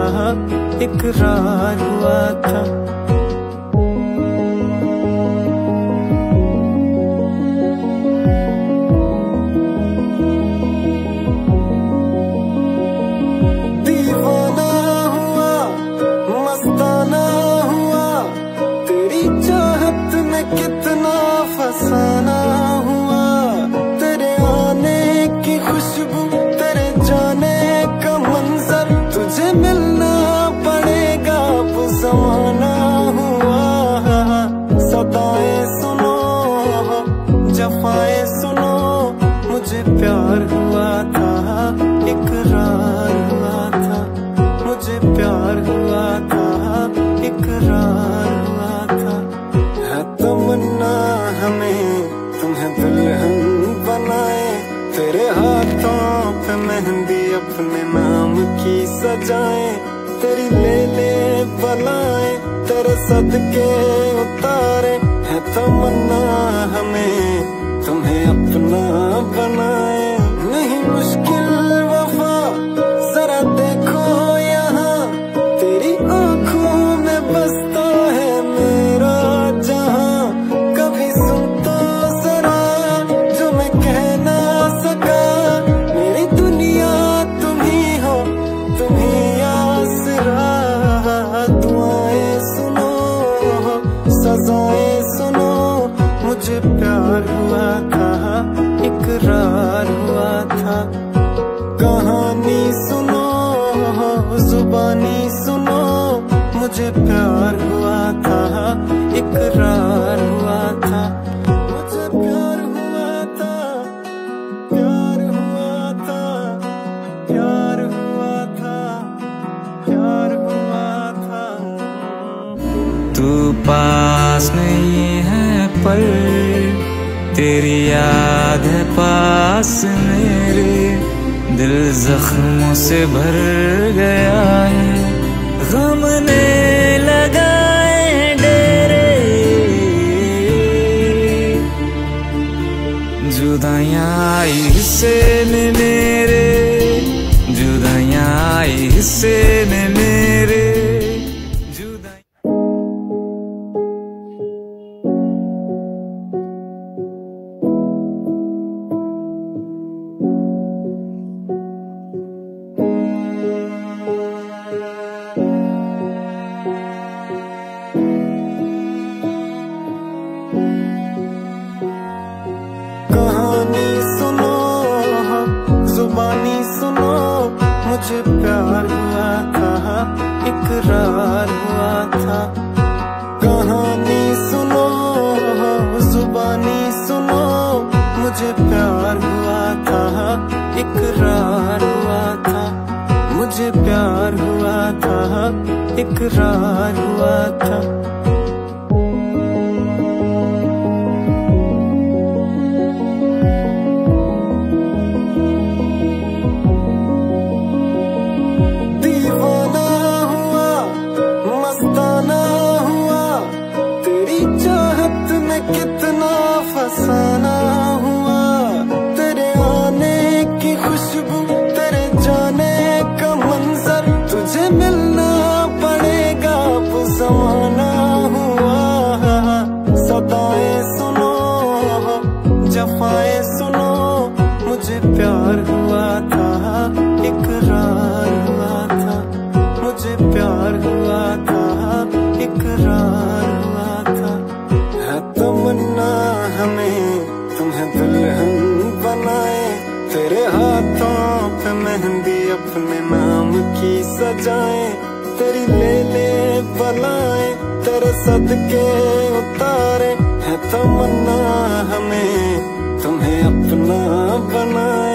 इकरार हुआ था। दीवाना हुआ, मस्ताना हुआ, तेरी चाहत में कितना फसाना हुआ। तेरे आने की खुशबू, तेरे जाने का मंजर, तुझे मिलना पड़ेगा वो ज़माना हुआ। सदाएं सुनो, जफाएं सुनो, मुझे प्यार हुआ था, इकरार हुआ था। मुझे प्यार हुआ था, इकरार हुआ था। है तमन्ना हमें तुम्हें दुल्हन बनाए, तेरे हाथों पे मेहंदी अपने नाम की सजाए। तेरी ले ले बलाए, तेरे सदके उतारे। है तमन्ना हमें तुम्हें अपना बनाए। नहीं मुश्किल वफा, जरा देखो यहाँ, तेरी आंखों में बसता है मेरा जहां। कभी सुन तो जरा जो मैं कह ना सका, मेरी दुनिया तुम ही हो, तुम ही आसरा। दुआएं सुनो, सजाएं सुनो, मुझे प्यार हुआ था, इकरार हुआ था। कहानी सुनो, जुबानी सुनो, मुझे प्यार हुआ था, इकरार हुआ था। मुझे प्यार हुआ था, प्यार हुआ था, प्यार हुआ था, प्यार हुआ था। तू पास नहीं है पर तेरी याद है पास मेरे। दिल जख्मों से भर गया है, गम ने लगाए डेरे। जुदाइयां आई हिस्से में मेरे, जुदाइयां आई हिस्से में मेरे। कहानी सुनो, जुबानी सुनो, मुझे प्यार हुआ था, इकरार हुआ था। कहानी सुनो, जुबानी सुनो, मुझे प्यार हुआ था, इकरार हुआ था। मुझे प्यार हुआ था, इकरार हुआ था। कितना फसाना हुआ। तेरे आने की खुशबू, तेरे जाने का मंजर, तुझे मिलना पड़ेगा वो ज़माना हुआ। सदाएं सुनो, जफाएं सुनो, मुझे प्यार हुआ था, इकरार हुआ था। मुझे प्यार हुआ था, इकरार हुआ था। है तमन्ना हमें तुम्हें दुल्हन बनाए, तेरे हाथों पे मेहंदी अपने नाम की सजाए। तेरी ले ले बलाए, तेरे सदके उतारे। है तमन्ना हमें तुम्हें अपना बनाए।